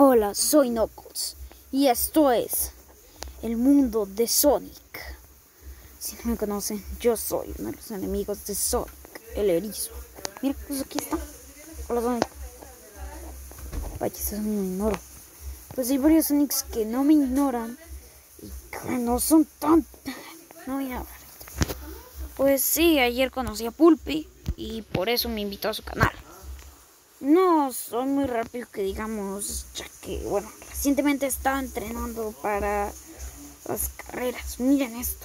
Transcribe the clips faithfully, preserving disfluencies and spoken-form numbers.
Hola, soy Knuckles y esto es el mundo de Sonic. Si no me conocen, yo soy uno de los enemigos de Sonic, el erizo. Mira, pues aquí está. Hola, Sonic. Vaya, eso no me ignoro. Pues hay varios Sonics que no me ignoran y que no son tan... No voy a hablar. Pues sí, ayer conocí a Pulpi y por eso me invitó a su canal. No soy muy rápido que digamos, ya que, bueno, recientemente estaba entrenando para las carreras. Miren esto.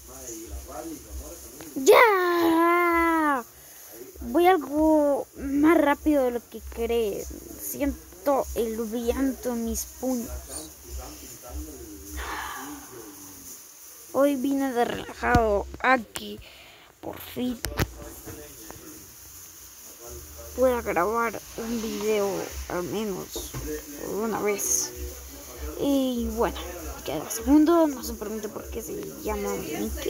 ¡Ya! Voy algo más rápido de lo que creen. Siento el viento en mis puños. Hoy vine de relajado aquí, por fin pueda grabar un video al menos una vez. Y bueno, queda segundo, no se pregunte por qué se llama Mickey.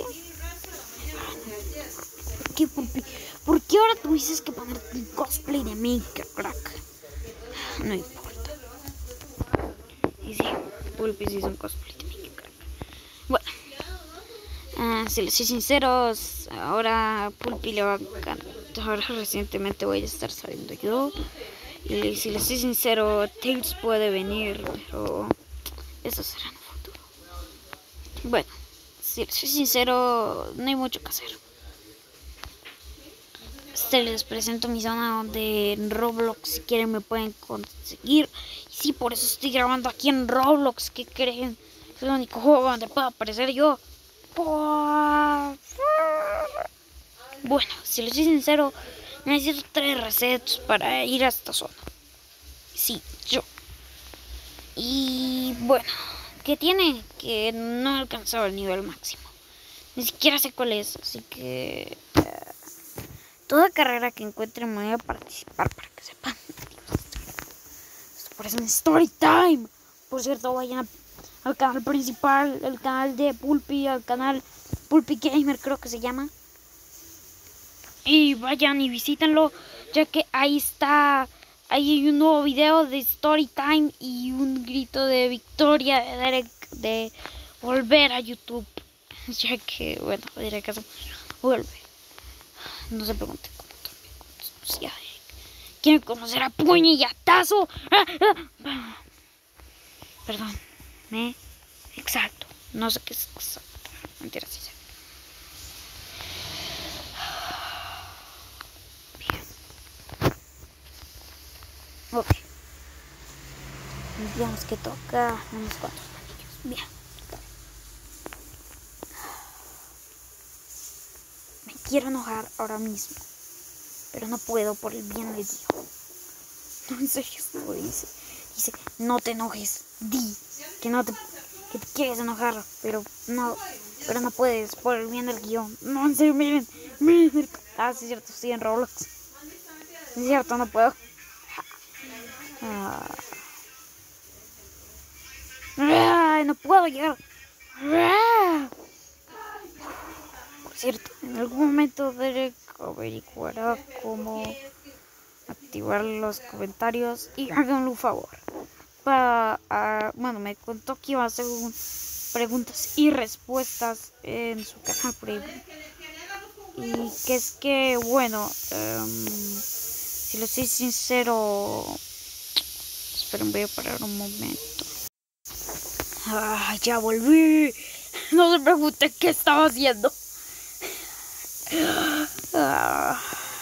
¿Por qué, Pulpi? ¿Por qué ahora tú dices que ponerte un cosplay de Mickey, crack? No importa. Y sí, Pulpi sí es un cosplay de Mickey, crack. Bueno, uh, si les soy sinceros, ahora Pulpi le va a cantar. Ahora recientemente voy a estar saliendo yo. Y si les soy sincero, Tails puede venir, pero eso será en el futuro. Bueno, si les soy sincero, no hay mucho que hacer. Este les presento mi zona donde en Roblox, si quieren, me pueden conseguir. Y sí, por eso estoy grabando aquí en Roblox. ¿Qué creen? Es el único juego donde puedo aparecer yo. Bueno, si les soy sincero, necesito tres resets para ir a esta zona. Sí, yo. Y bueno, ¿qué tiene? Que no he alcanzado el nivel máximo. Ni siquiera sé cuál es, así que... Uh, toda carrera que encuentre me voy a participar para que sepan. Esto parece un story time. Por cierto, vayan a, al canal principal, el canal de Pulpi, al canal Pulpi Gamer creo que se llama. Y vayan y visítenlo, ya que ahí está, ahí hay un nuevo video de Story Time y un grito de victoria de Derek de volver a YouTube. Ya que, bueno, diré que vuelve. No se pregunten cómo también conocí a Derek. ¿Quieren conocer a puño y atazo? ¡Ah, ah! Perdón, me exalto. No sé qué es exacto. Mentira, sí sé. Ok. Digamos que toca unos cuantos anillos. Bien. Me quiero enojar ahora mismo, pero no puedo por el bien de Dios. No, en serio, esto dice. Dice, no te enojes. Di que no te, que te quieres enojar, pero no, pero no puedes por el bien del guión. No, en serio, miren, miren. Ah, sí es cierto, estoy en Roblox. Es cierto, no puedo. Ah. Ay, no puedo llegar. Por cierto, en algún momento Derek averiguará cómo activar los comentarios y háganle un favor. Para, uh, bueno, me contó que iba a hacer un, preguntas y respuestas en su canal premium. Y que es que, bueno, um, si les soy sincero, esperen, voy a parar un momento. Ah, ya volví. No se pregunten qué estaba haciendo. Ah.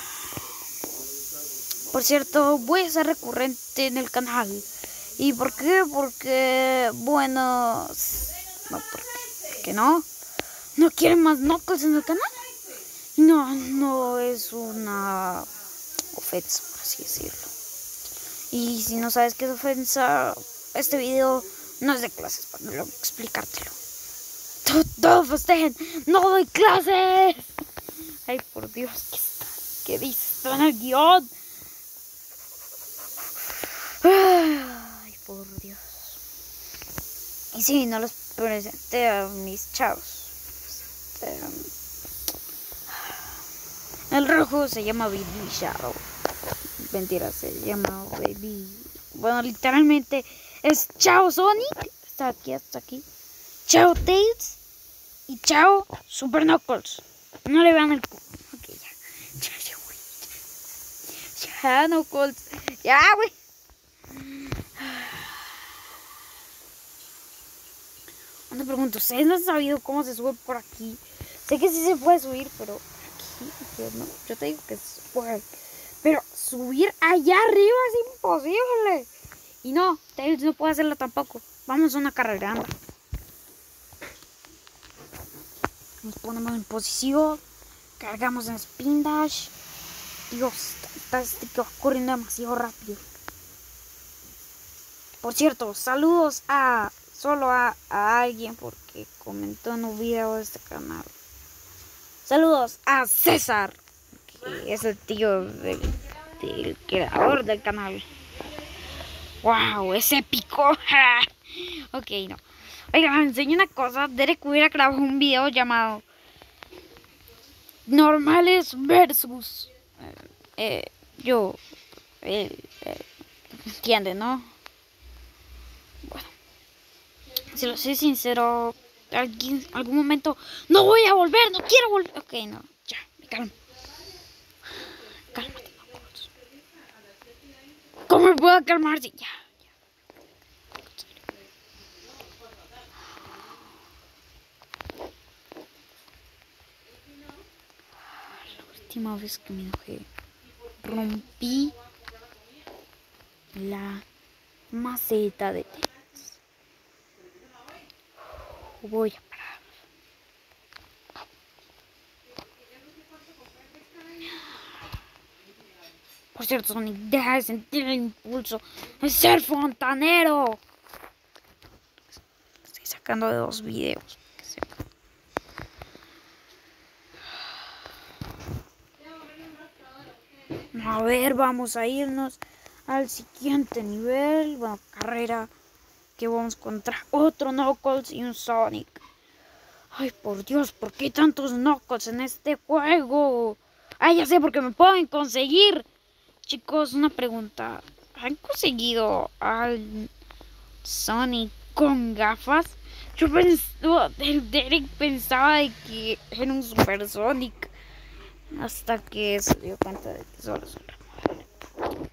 Por cierto, voy a ser recurrente en el canal. ¿Y por qué? Porque, bueno, no, porque no. ¿No quieren más Knuckles en el canal? No, no es una ofensa, por así decirlo. Y si no sabes qué es ofensa, este video no es de clases, para no explicártelo. ¡Todos festejen! ¡No doy clases! Ay, por Dios, ¿qué, está? ¿Qué dice? Está en el guión. Ay, por Dios. Y sí, no los presenté a mis chavos. Este, el rojo se llama Baby Shadow. Mentira, se llama Baby Bueno, literalmente es chao Sonic. Está aquí, hasta aquí. Chao Tails. Y chao Super Knuckles. No le vean el cu. Ok, ya. Ya, ya, güey. Ya, Knuckles. Ya, güey. No te pregunto, ¿ustedes no han sabido cómo se sube por aquí? Sé que sí se puede subir, pero aquí, aquí no. Yo te digo que se puede. Pero subir allá arriba es imposible. Y no, Tails no puede hacerlo tampoco. Vamos a una carrera, anda. Nos ponemos en posición. Cargamos en Spin Dash. Dios, está, este que va corriendo demasiado rápido. Por cierto, saludos a solo a, a alguien porque comentó en un video de este canal. Saludos a César, que es el tío del, del creador del canal. Wow, es épico. Ok, no. Oigan, les enseño una cosa. Derek hubiera grabado un video llamado Normales versus eh, eh, yo. Eh, eh, ¿Entienden, no? Bueno, si lo soy sincero, en algún momento no voy a volver, no quiero volver. Ok, no, ya, me calmo. Cálmate, Knuckles. ¿Cómo me puedo calmar? Ya, ya. La última vez que me enojé, rompí la maceta de tenis. Voy a parar. Por cierto, Sonic, deja de sentir el impulso de ser fontanero. Estoy sacando de dos videos. Que sepa. A ver, vamos a irnos al siguiente nivel. Bueno, carrera. Que vamos contra otro Knuckles y un Sonic. Ay, por Dios, ¿por qué tantos Knuckles en este juego? Ay, ya sé, porque me pueden conseguir. Chicos, una pregunta. ¿Han conseguido al Sonic con gafas? Yo pensaba, el Derek pensaba de que era un Super Sonic. Hasta que se dio cuenta de que solo es un remodelo.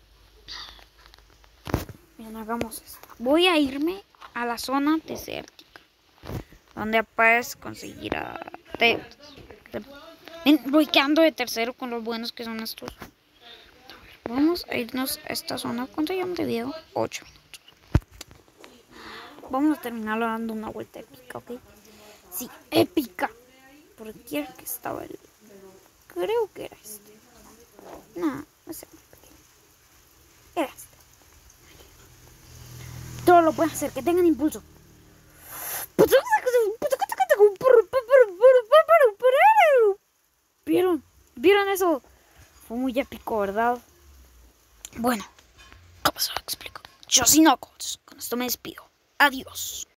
Bien, hagamos esto. Voy a irme a la zona desértica, donde puedes conseguir a Tails. Voy quedando de tercero con los buenos que son estos. Vamos a irnos a esta zona. ¿Cuánto llevamos de video? ocho minutos. Vamos a terminarlo dando una vuelta épica, ¿ok? Sí, épica. Por aquí era que estaba el... Creo que era este. No, no sé. Era este. Todo lo pueden hacer, que tengan impulso. ¿Vieron? ¿Vieron eso? Fue muy épico, ¿verdad? Bueno, ¿cómo se lo explico? Yo soy Knuckles. Con esto me despido. Adiós.